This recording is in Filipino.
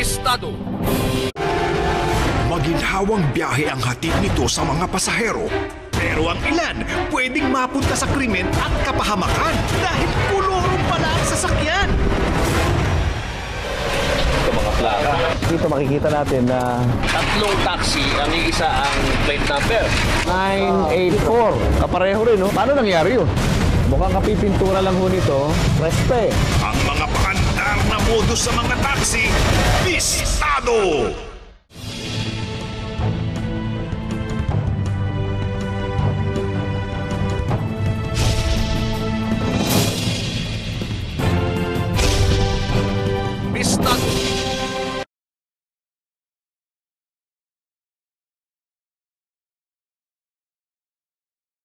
Bistado. Maginhawang biyahe ang hatid nito sa mga pasahero. Pero ang ilan pwedeng mapunta sa krimen at kapahamakan dahil kulurong pala ang sasakyan. Ito mga plaka. Dito makikita natin na Tatlong taxi, ang isa ang plate number. 984. Kapareho rin, no? Paano nangyari yun? Mukhang kapipintura lang ho nito. Preste. Ang mga paandar na modus sa mga taxi, Bistado!